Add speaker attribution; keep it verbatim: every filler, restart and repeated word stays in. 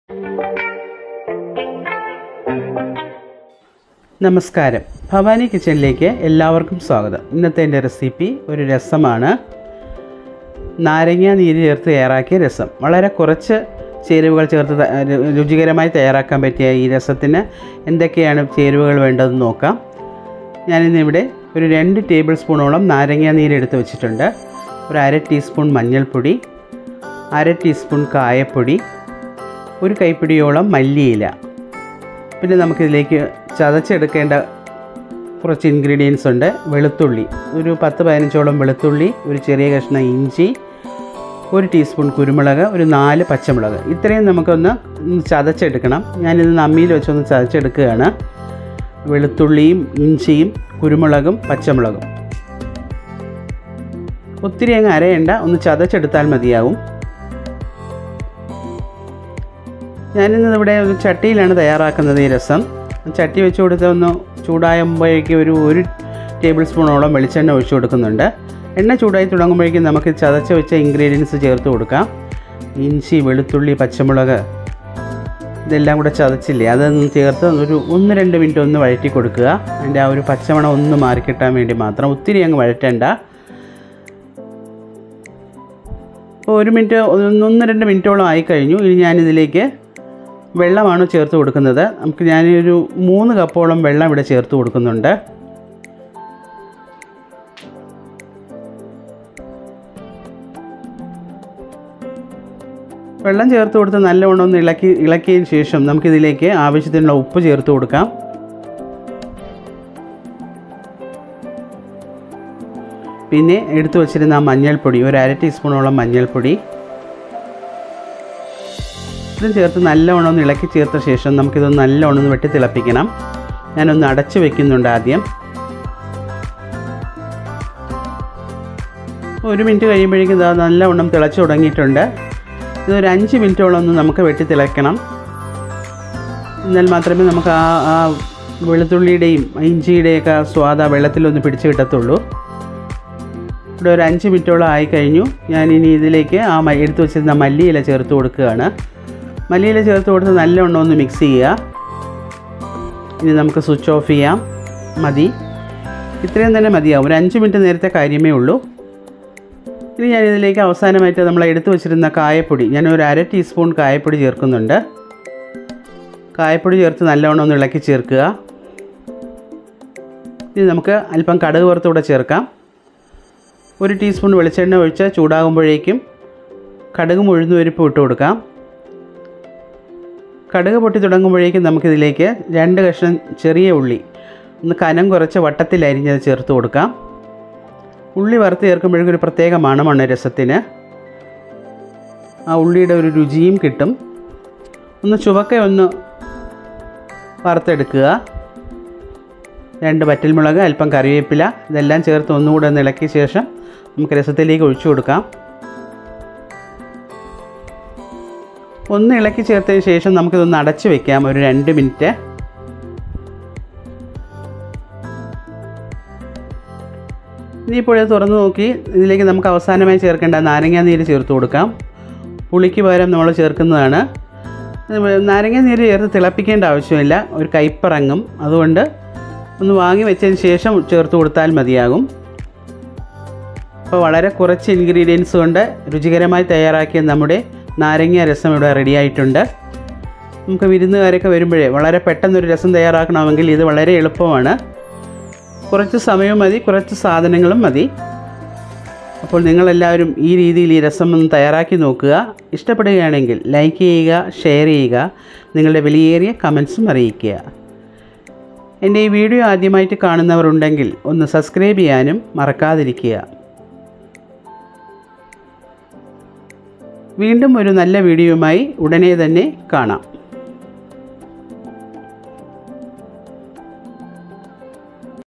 Speaker 1: നമസ്കാരം, ഭവാനി കിച്ചണിലേക്ക് എല്ലാവർക്കും സ്വാഗതം. ഇന്നത്തെ എൻ്റെ റെസിപ്പി ഒരു രസമാണ്. നാരങ്ങ നീര് ചേർത്ത് തയ്യാറാക്കിയ രസം. വളരെ കുറച്ച് ചേരുവകൾ ചേർത്ത് രുചികരമായി തയ്യാറാക്കാൻ പറ്റിയ ഈ രസത്തിന് എന്തൊക്കെയാണ് ചേരുവകൾ വേണ്ടതെന്ന് നോക്കാം. ഞാനിന്നിവിടെ ഒരു രണ്ട് ടേബിൾ സ്പൂണോളം നാരങ്ങ നീര് എടുത്ത് വെച്ചിട്ടുണ്ട്. ഒരു അര ടീസ്പൂൺ മഞ്ഞൾപ്പൊടി, അര ടീസ്പൂൺ കായപ്പൊടി, ഒരു കൈപ്പിടിയോളം മല്ലിയില. പിന്നെ നമുക്കിതിലേക്ക് ചതച്ചെടുക്കേണ്ട കുറച്ച് ഇൻഗ്രീഡിയൻസ് ഉണ്ട്. വെളുത്തുള്ളി, ഒരു പത്ത് പതിനഞ്ചോളം വെളുത്തുള്ളി, ഒരു ചെറിയ കഷ്ണം ഇഞ്ചി, ഒരു ടീസ്പൂൺ കുരുമുളക്, ഒരു നാല് പച്ചമുളക്. ഇത്രയും നമുക്കൊന്ന് ചതച്ചെടുക്കണം. ഞാനിത് അമ്മിയിൽ വെച്ചൊന്ന് ചതച്ചെടുക്കുകയാണ്. വെളുത്തുള്ളിയും ഇഞ്ചിയും കുരുമുളകും പച്ചമുളകും ഒത്തിരി അങ്ങ് അരയണ്ട, ഒന്ന് ചതച്ചെടുത്താൽ മതിയാവും. ഞാനിന്ന് ഇവിടെ ഒരു ചട്ടിയിലാണ് തയ്യാറാക്കുന്നത് ഈ രസം. ചട്ടി വെച്ച് കൊടുത്ത് ഒന്ന് ചൂടാകുമ്പോഴേക്കും ഒരു ഒരു ടേബിൾ സ്പൂണോളം വെളിച്ചെണ്ണ ഒഴിച്ചു കൊടുക്കുന്നുണ്ട്. എണ്ണ ചൂടായി തുടങ്ങുമ്പോഴേക്കും നമുക്ക് ചതച്ച് വെച്ച ഇൻഗ്രീഡിയൻസ് ചേർത്ത് കൊടുക്കാം. ഇഞ്ചി, വെളുത്തുള്ളി, പച്ചമുളക് ഇതെല്ലാം കൂടെ ചതച്ചില്ലേ, അതൊന്ന് ചേർത്ത് ഒരു ഒന്ന് രണ്ട് മിനിറ്റ് ഒന്ന് വഴറ്റി കൊടുക്കുക. അതിൻ്റെ ആ ഒരു പച്ചമണം ഒന്ന് മാറിക്കിട്ടാൻ വേണ്ടി മാത്രം, ഒത്തിരി അങ്ങ് വഴറ്റണ്ട. അപ്പോൾ ഒരു മിനിറ്റ് ഒന്ന് രണ്ട് മിനിറ്റോളം ആയിക്കഴിഞ്ഞു. ഇനി ഞാനിതിലേക്ക് വെള്ളമാണ് ചേർത്ത് കൊടുക്കുന്നത്. നമുക്ക് ഞാനൊരു മൂന്ന് കപ്പോളം വെള്ളം ഇവിടെ ചേർത്ത് കൊടുക്കുന്നുണ്ട്. വെള്ളം ചേർത്ത് കൊടുത്ത് നല്ലവണ്ണം ഒന്ന് ഇളക്കി ഇളക്കിയതിന് ശേഷം നമുക്കിതിലേക്ക് ആവശ്യത്തിനുള്ള ഉപ്പ് ചേർത്ത് കൊടുക്കാം. പിന്നെ എടുത്തു വച്ചിരുന്ന മഞ്ഞൾപ്പൊടി, ഒരു അര ടീസ്പൂണോളം മഞ്ഞൾപ്പൊടി ഇതും ചേർത്ത് നല്ലവണ്ണം ഒന്ന് ഇളക്കി ചേർത്ത ശേഷം നമുക്കിതൊന്ന് നല്ലവണ്ണം ഒന്ന് വെട്ടി തിളപ്പിക്കണം. ഞാനൊന്ന് അടച്ച് വെക്കുന്നുണ്ട് ആദ്യം. ഒരു മിനിറ്റ് കഴിയുമ്പോഴേക്കും ഇതാ നല്ലവണ്ണം തിളച്ച് തുടങ്ങിയിട്ടുണ്ട്. ഇതൊരു അഞ്ച് മിനിറ്റോളം ഒന്ന് നമുക്ക് വെട്ടി തിളയ്ക്കണം. എന്നാൽ മാത്രമേ നമുക്ക് ആ ആ വെളുത്തുള്ളിയുടെയും ഇഞ്ചിയുടെയൊക്കെ സ്വാദ് ആ വെള്ളത്തിലൊന്ന് പിടിച്ച് കിട്ടത്തുള്ളൂ. ഇവിടെ ഒരു അഞ്ച് മിനിറ്റോളം ആയിക്കഴിഞ്ഞു. ഞാനിനി ഇതിലേക്ക് ആ എടുത്തു വെച്ചിരുന്ന മല്ലിയില ചേർത്ത് കൊടുക്കുകയാണ്. മല്ലിയില ചേർത്ത് കൊടുത്ത് നല്ലവണ്ണം ഒന്ന് മിക്സ് ചെയ്യുക. ഇനി നമുക്ക് സ്വിച്ച് ഓഫ് ചെയ്യാം. മതി, ഇത്രയും തന്നെ മതിയാവും. ഒരു അഞ്ച് മിനിറ്റ് നേരത്തെ കാര്യമേ ഉള്ളൂ. ഇനി ഞാനിതിലേക്ക് അവസാനമായിട്ട് നമ്മൾ എടുത്തു വെച്ചിരുന്ന കായപ്പൊടി, ഞാൻ ഒരു അര ടീസ്പൂൺ കായപ്പൊടി ചേർക്കുന്നുണ്ട്. കായപ്പൊടി ചേർത്ത് നല്ലവണ്ണം ഒന്ന് ഇളക്കി ചേർക്കുക. ഇനി നമുക്ക് അല്പം കടുക് വറുത്തൂടെ ചേർക്കാം. ഒരു ടീസ്പൂൺ വെളിച്ചെണ്ണ ഒഴിച്ച് ചൂടാകുമ്പോഴേക്കും കടുകും ഉഴുന്നുപരിപ്പും ഇട്ട് കൊടുക്കാം. കടുക് പൊട്ടി തുടങ്ങുമ്പോഴേക്കും നമുക്കിതിലേക്ക് രണ്ട് കഷ്ണം ചെറിയ ഉള്ളി ഒന്ന് കനം കുറച്ച് വട്ടത്തിൽ അരിഞ്ഞത് ചേർത്ത് കൊടുക്കാം. ഉള്ളി വറുത്ത് ചേർക്കുമ്പോഴേക്കും ഒരു പ്രത്യേക മണമാണ് രസത്തിന്. ആ ഉള്ളിയുടെ ഒരു രുചിയും കിട്ടും. ഒന്ന് ചുവക്കെ ഒന്ന് വറുത്തെടുക്കുക. രണ്ട് വറ്റൽമുളക്, അല്പം കറിവേപ്പില ഇതെല്ലാം ചേർത്ത് ഒന്നുകൂടെ ഒന്ന് ഇളക്കിയ ശേഷം നമുക്ക് രസത്തിലേക്ക് ഒഴിച്ചു കൊടുക്കാം. ഒന്ന് ഇളക്കി ചേർത്തതിന് ശേഷം നമുക്കിതൊന്ന് അടച്ച് വെക്കാം ഒരു രണ്ട് മിനിറ്റ്. ഇനിയിപ്പോൾ ഇത് തുറന്ന് നോക്കി ഇതിലേക്ക് നമുക്ക് അവസാനമായി ചേർക്കേണ്ട നാരങ്ങ നീര് ചേർത്ത് കൊടുക്കാം. പുളിക്ക് പകരം നമ്മൾ ചേർക്കുന്നതാണ്. നാരങ്ങ നീര് ചേർത്ത് തിളപ്പിക്കേണ്ട ആവശ്യമില്ല, ഒരു കയ്പ്പിറങ്ങും. അതുകൊണ്ട് ഒന്ന് വാങ്ങി വെച്ചതിന് ശേഷം ചേർത്ത് കൊടുത്താൽ മതിയാകും. അപ്പോൾ വളരെ കുറച്ച് ഇൻഗ്രീഡിയൻസ് കൊണ്ട് രുചികരമായി തയ്യാറാക്കിയ നമ്മുടെ നാരങ്ങ രസം ഇവിടെ റെഡി ആയിട്ടുണ്ട്. നമുക്ക് വിരുന്നുകാരൊക്കെ വരുമ്പോഴേ വളരെ പെട്ടെന്നൊരു രസം തയ്യാറാക്കണമെങ്കിൽ ഇത് വളരെ എളുപ്പമാണ്. കുറച്ച് സമയം മതി, കുറച്ച് സാധനങ്ങളും മതി. അപ്പോൾ നിങ്ങളെല്ലാവരും ഈ രീതിയിൽ ഈ രസം ഒന്ന് തയ്യാറാക്കി നോക്കുക. ഇഷ്ടപ്പെടുകയാണെങ്കിൽ ലൈക്ക് ചെയ്യുക, ഷെയർ ചെയ്യുക, നിങ്ങളുടെ വിലയേറിയ കമൻസും അറിയിക്കുക. എൻ്റെ ഈ വീഡിയോ ആദ്യമായിട്ട് കാണുന്നവരുണ്ടെങ്കിൽ ഒന്ന് സബ്സ്ക്രൈബ് ചെയ്യാനും മറക്കാതിരിക്കുക. വീണ്ടും ഒരു നല്ല വീഡിയോയുമായി ഉടനെ തന്നെ കാണാം.